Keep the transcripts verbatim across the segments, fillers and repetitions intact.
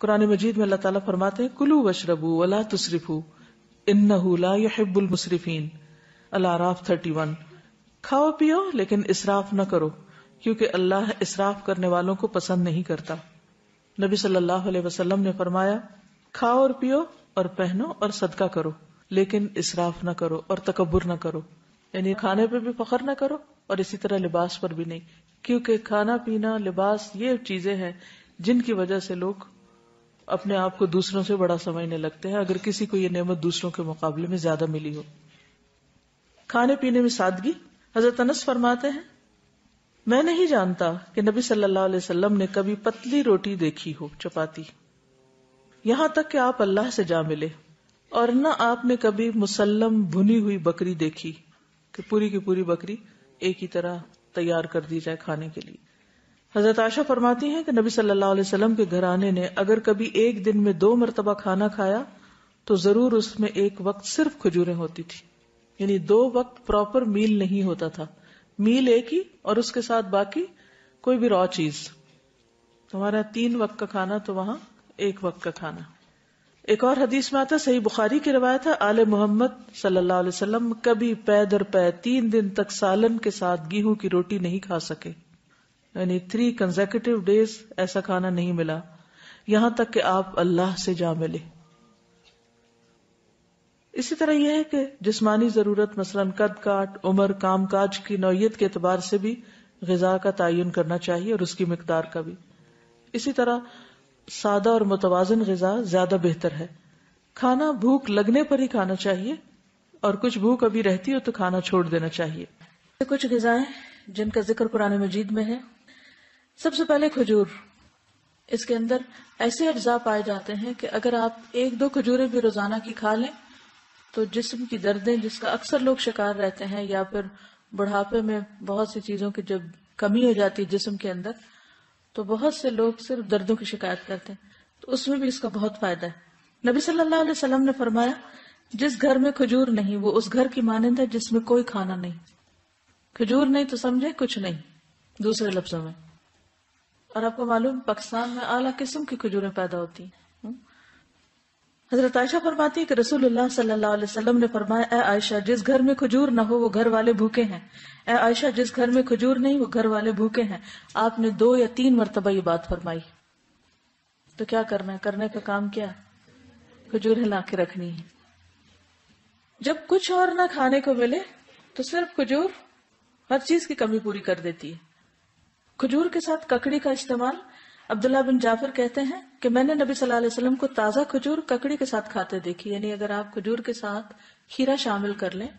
قرآن مجید میں اللہ تعالیٰ فرماتے ہیں کلوا واشربوا ولا تسرفوا انہ لا يحب المسرفین، الاعراف اکتیس۔ کھاؤ پیو لیکن اسراف نہ کرو کیونکہ اللہ اسراف کرنے والوں کو پسند نہیں کرتا۔ نبی صلی اللہ علیہ وسلم نے فرمایا کھاؤ اور پیو اور پہنو اور صدقہ کرو لیکن اسراف نہ کرو اور تکبر نہ کرو، یعنی کھانے پہ بھی فخر نہ کرو اور اسی طرح لباس پر بھی نہیں، کیونکہ کھانا پینا لباس یہ چیزیں ہیں جن کی وجہ سے لوگ اپنے آپ کو دوسروں سے بڑا سمجھنے لگتے ہیں اگر کسی کو یہ نعمت دوسروں کے مقابلے میں زیادہ ملی ہو۔ کھانے پینے میں سادگی۔ حضرت انس فرماتے ہیں میں نہیں جانتا کہ نبی صلی اللہ علیہ وسلم نے کبھی پتلی روٹی دیکھی ہو، چپاتی، یہاں تک کہ آپ اللہ سے جا ملے، اور نہ آپ نے کبھی مسلم بھنی ہوئی بکری دیکھی کہ پوری کی پوری بکری ایک ہی طرح تیار کر دی جائے کھانے کے لیے۔ حضرت عائشہ فرماتی ہیں کہ نبی صلی اللہ علیہ وسلم کے گھرانے نے اگر کبھی ایک دن میں دو مرتبہ کھانا کھایا تو ضرور اس میں ایک وقت صرف کھجوریں ہوتی تھی، یعنی دو وقت پراپر میل نہیں ہوتا تھا، میل ایک ہی اور اس کے ساتھ باقی کوئی بھی را چیز۔ ہمارا تین وقت کا کھانا تو وہاں ایک وقت کا کھانا۔ ایک اور حدیث میں آتا ہے، صحیح بخاری کی روایت ہے، آل محمد صلی اللہ علیہ وسلم کبھی پے در پے تین دن تک سالن کے ساتھ گیہوں کی روٹی نہیں کھا سکے، یعنی تھری کنزیکٹیو ڈیز ایسا کھانا نہیں ملا یہاں تک کہ آپ اللہ سے جا ملے۔ اسی طرح یہ ہے کہ جسمانی ضرورت مثلاً قد کاٹ، عمر، کام کاج کی نوعیت کے اعتبار سے بھی غذا کا تعین کرنا چاہیے اور اس کی مقدار کا بھی۔ اسی طرح سادہ اور متوازن غذا زیادہ بہتر ہے۔ کھانا بھوک لگنے پر ہی کھانا چاہیے اور کچھ بھوک ابھی رہتی ہو تو کھانا چھوڑ دینا چاہیے۔ کچھ غذائیں جن کا ذکر قرآن مجید میں ہے، سب سے پہلے کھجور۔ اس کے اندر ایسے اجزاء پائے جاتے ہیں کہ اگر آپ ایک دو کھجوریں بھی روزانہ کی کھا لیں تو جسم کی دردیں جس کا اکثر لوگ شکار رہتے ہیں، یا پھر بڑھاپے میں بہت سی چیزوں کی جب کمی ہو جاتی ہے جسم کے اندر تو بہت سے لوگ صرف دردوں کی شکایت کرتے ہیں، تو اس میں بھی اس کا بہت فائدہ ہے۔ نبی صلی اللہ علیہ وسلم نے فرمایا جس گھر میں کھجور نہیں وہ اس گھر کی مانند ہے جس میں کوئی کھانا نہیں۔ کھجور نہیں تو سمجھے کچھ نہیں دوسرے لفظوں میں۔ اور آپ کو معلوم پاکستان میں اعلیٰ قسم کی کھجوریں پیدا ہوتی ہیں۔ حضرت عائشہ فرماتی ہے کہ رسول اللہ صلی اللہ علیہ وسلم نے فرمایا اے عائشہ جس گھر میں کھجور نہ ہو وہ گھر والے بھوکے ہیں، اے عائشہ جس گھر میں کھجور نہیں وہ گھر والے بھوکے ہیں۔ آپ نے دو یا تین مرتبہ یہ بات فرمائی۔ تو کیا کرنا ہے؟ کرنے کا کام کیا؟ کھجوریں لا کے رکھنی ہے۔ جب کچھ اور نہ کھانے کو ملے تو صرف کھجور ہر چیز کی کمی پوری کر دیتی ہے۔ کھجور کے ساتھ ککڑی کا استعمال، عبداللہ بن جعفر کہتے ہیں کہ میں نے نبی صلی اللہ علیہ وسلم کو تازہ کھجور ککڑی کے ساتھ کھاتے دیکھی، یعنی اگر آپ کھجور کے ساتھ کھیرا شامل کر لیں،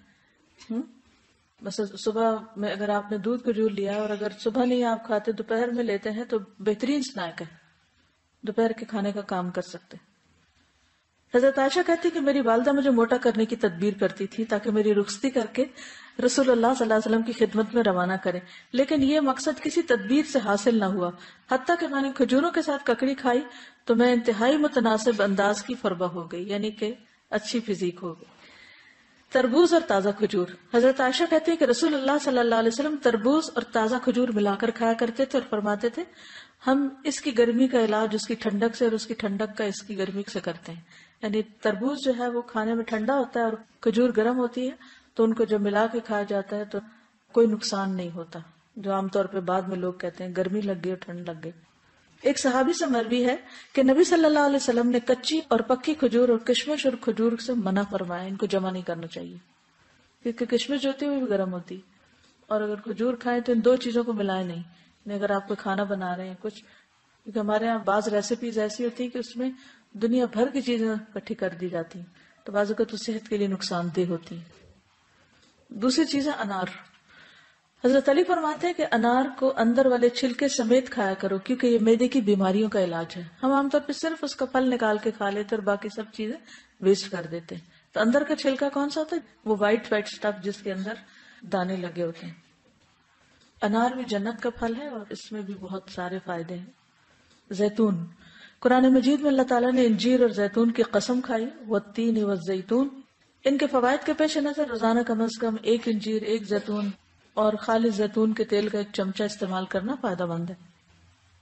بس صبح میں اگر آپ نے دودھ کھجور لیا اور اگر صبح نہیں آپ کھاتے دوپہر میں لیتے ہیں تو بہترین سنیک ہے، دوپہر کے کھانے کا کام کر سکتے۔ حضرت عائشہ کہتی کہ میری والدہ مجھے موٹا کرنے کی تدبیر کرتی تھی تاکہ میری رخصتی کر کے رسول اللہ صلی اللہ علیہ وسلم کی خدمت میں روانہ کرے، لیکن یہ مقصد کسی تدبیر سے حاصل نہ ہوا۔ حتیٰ کہ میں نے کھجوروں کے ساتھ ککڑی کھائی تو میں انتہائی متناسب انداز کی فربہ ہو گئی، یعنی کہ اچھی فزیک ہو گئی۔ تربوز اور تازہ کھجور، حضرت عائشہ کہتے ہیں کہ رسول اللہ صلی اللہ علیہ وسلم تربوز اور تازہ کھجور ملا کر کھایا کرتے تھے اور فرماتے تھے ہم اس کی گرمی کا علاج اس کی ٹھنڈک سے اور اس کی ٹھنڈک کا اس کی گرمی سے کرتے ہیں۔ یعنی تربوز جو ہے وہ کھانے میں ٹھنڈا ہوتا ہے اور کھجور گرم ہوتی ہے، تو ان کو جب ملا کے کھایا جاتا ہے تو کوئی نقصان نہیں ہوتا، جو عام طور پہ بعد میں لوگ کہتے ہیں گرمی لگ گئی اور ٹھنڈ لگ گئی۔ ایک صحابی سے مروی ہے کہ نبی صلی اللہ علیہ وسلم نے کچی اور پکی کھجور اور کشمش اور کھجور سے منع فرمایا، ان کو جمع نہیں کرنا چاہیے کیونکہ کشمش جو ہوتی ہے وہ بھی گرم ہوتی، اور اگر کھجور کھائیں تو ان دو چیزوں کو ملائیں نہیں۔ یعنی اگر آپ کو کھانا بنا رہے ہیں کچھ، کیونکہ ہمارے یہاں بعض ریسیپیز ایسی ہوتی ہے کہ اس میں دنیا بھر کی چیزیں اکٹھی کر دی جاتی ہیں تو بعض اوقات تو صحت کے لیے نقصان دہ ہوتی ہیں۔ دوسری چیز ہے انار۔ حضرت علی فرماتے ہیں کہ انار کو اندر والے چھلکے سمیت کھایا کرو کیونکہ یہ معدے کی بیماریوں کا علاج ہے۔ ہم عام طور پہ صرف اس کا پھل نکال کے کھا لیتے اور باقی سب چیزیں ویسٹ کر دیتے ہیں۔ تو اندر کا چھلکا کون سا ہوتا ہے؟ وہ وائٹ وائٹ سٹف جس کے اندر دانے لگے ہوتے ہیں۔ انار بھی جنت کا پھل ہے اور اس میں بھی بہت سارے فائدے ہیں۔ زیتون، قرآن مجید میں اللہ تعالیٰ نے انجیر اور زیتون کی قسم کھائی، والتین والزیتون۔ ان کے فوائد کے پیش نظر روزانہ کم از کم ایک انجیر، ایک زیتون اور خالص زیتون کے تیل کا ایک چمچہ استعمال کرنا فائدہ مند ہے۔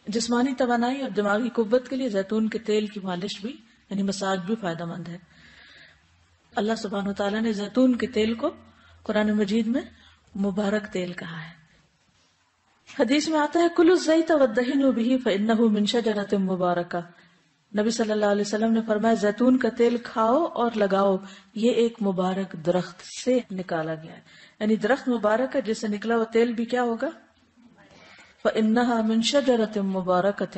جسمانی توانائی اور دماغی قوت کے لیے زیتون کے تیل کی مالش بھی یعنی مساج بھی فائدہ مند ہے. اللہ سبحانہ وتعالیٰ نے زیتون کے تیل کو قرآن مجید میں مبارک تیل کہا ہے. حدیث میں آتا ہے کلوا الزیت وادہنوا بہ فانہ من شجرۃ مبارکہ. نبی صلی اللہ علیہ وسلم نے فرمایا زیتون کا تیل کھاؤ اور لگاؤ، یہ ایک مبارک درخت سے نکالا گیا ہے. یعنی درخت مبارک ہے جس سے نکلا وہ تیل بھی کیا ہوگا؟ فإنها من شجرۃ مبارکۃ.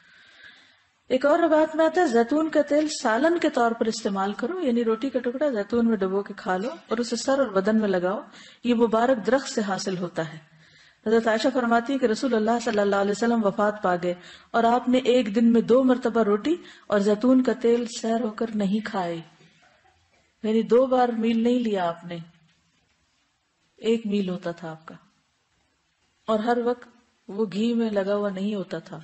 ایک اور روایت میں آتا ہے زیتون کا تیل سالن کے طور پر استعمال کرو، یعنی روٹی کا ٹکڑا زیتون میں ڈبو کے کھا لو اور اسے سر اور بدن میں لگاؤ، یہ مبارک درخت سے حاصل ہوتا ہے. حضرت عائشہ فرماتی ہے کہ رسول اللہ صلی اللہ علیہ وسلم وفات پا گئے اور آپ نے ایک دن میں دو مرتبہ روٹی اور زیتون کا تیل سیر ہو کر نہیں کھائے. یعنی دو بار میل نہیں لیا آپ نے، ایک میل ہوتا تھا آپ کا، اور ہر وقت وہ گھی میں لگا ہوا نہیں ہوتا تھا.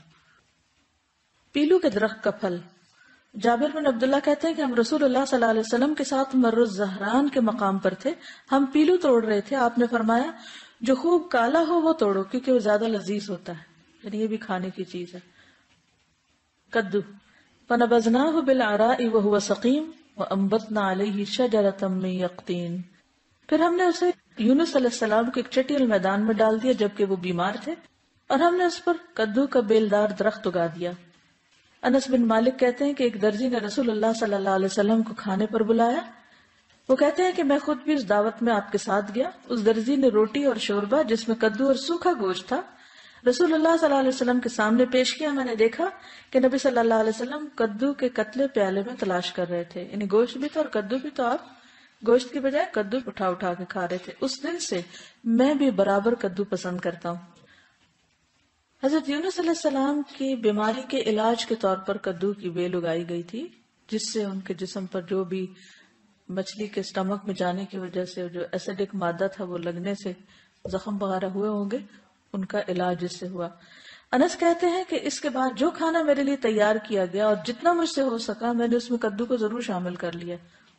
پیلو کے درخت کا پھل. جابر بن عبداللہ کہتے ہیں کہ ہم رسول اللہ صلی اللہ علیہ وسلم کے ساتھ مر الزہران کے مقام پر تھے، ہم پیلو توڑ رہے تھے. آپ نے فرمایا جو خوب کالا ہو وہ توڑو کیونکہ وہ زیادہ لذیذ ہوتا ہے، یعنی یہ بھی کھانے کی چیز ہے. کدو. فنبذناہ بالعراء وہو سقیم وانبتنا علیہ شجرۃ من یقطین. پھر ہم نے اسے یونس علیہ السلام کو ایک چٹیل میدان میں ڈال دیا جبکہ وہ بیمار تھے، اور ہم نے اس پر کدو کا بیلدار درخت اگا دیا. انس بن مالک کہتے ہیں کہ ایک درزی نے رسول اللہ صلی اللہ علیہ وسلم کو کھانے پر بلایا. وہ کہتے ہیں کہ میں خود بھی اس دعوت میں آپ کے ساتھ گیا. اس درزی نے روٹی اور شوربہ جس میں کدو اور سوکھا گوشت تھا رسول اللہ صلی اللہ علیہ وسلم کے سامنے پیش کیا. میں نے دیکھا کہ نبی صلی اللہ علیہ وسلم کدو کے قتلے پیالے میں تلاش کر رہے تھے، یعنی گوشت بھی تھا اور کدو بھی، تو آپ گوشت کی بجائے کدو اٹھا اٹھا کے کھا رہے تھے. اس دن سے میں بھی برابر کدو پسند کرتا ہوں. حضرت یونس علیہ السلام کی بیماری کے علاج کے طور پر کدو کی بیل اگائی گئی تھی، جس سے ان کے جسم پر جو بھی مچھلی کے اسٹمک میں جانے کی وجہ سے جو ایسیڈک مادہ تھا وہ لگنے سے زخم وغیرہ ہوئے ہوں گے، ان کا علاج اس سے ہوا. انس کہتے ہیں کہ اس کے بعد جو کھانا میرے لیے تیار کیا گیا اور جتنا مجھ سے ہو سکا میں نے اس میں کدو کو ضرور شامل کر لیا.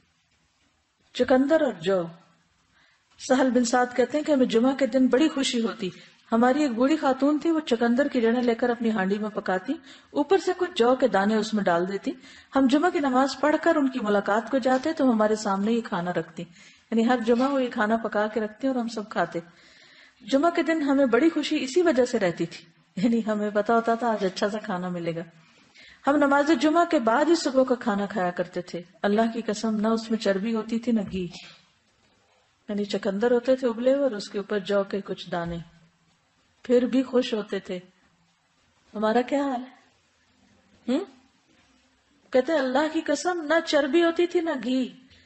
چکندر اور جو. سہل بن سعد کہتے ہیں کہ ہمیں جمعہ کے دن بڑی خوشی ہوتی. ہماری ایک بوڑھی خاتون تھی، وہ چکندر کی جڑیں لے کر اپنی ہانڈی میں پکاتی، اوپر سے کچھ جو کے دانے اس میں ڈال دیتی. ہم جمعہ کی نماز پڑھ کر ان کی ملاقات کو جاتے تو ہمارے سامنے یہ کھانا رکھتی، یعنی ہر جمعہ وہ یہ کھانا پکا کے رکھتی اور ہم سب کھاتے. جمعہ کے دن ہمیں بڑی خوشی اسی وجہ سے رہتی تھی، یعنی ہمیں پتا ہوتا تھا آج اچھا سا کھانا ملے گا. ہم نماز جمعہ کے بعد ہی صبح کا کھانا کھایا کرتے تھے. اللہ کی قسم نہ اس میں چربی ہوتی تھی نہ گھی، یعنی چکندر ہوتے تھے ابلے اور اس کے اوپر جو کے کچھ دانے، پھر بھی خوش ہوتے تھے. ہمارا کیا حال ہے؟ ہم کہتے اللہ کی قسم نہ چربی ہوتی تھی نہ گھی.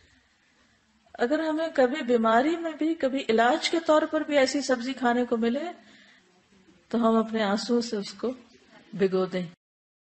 اگر ہمیں کبھی بیماری میں بھی کبھی علاج کے طور پر بھی ایسی سبزی کھانے کو ملے تو ہم اپنے آنسو سے اس کو بھگو دیں.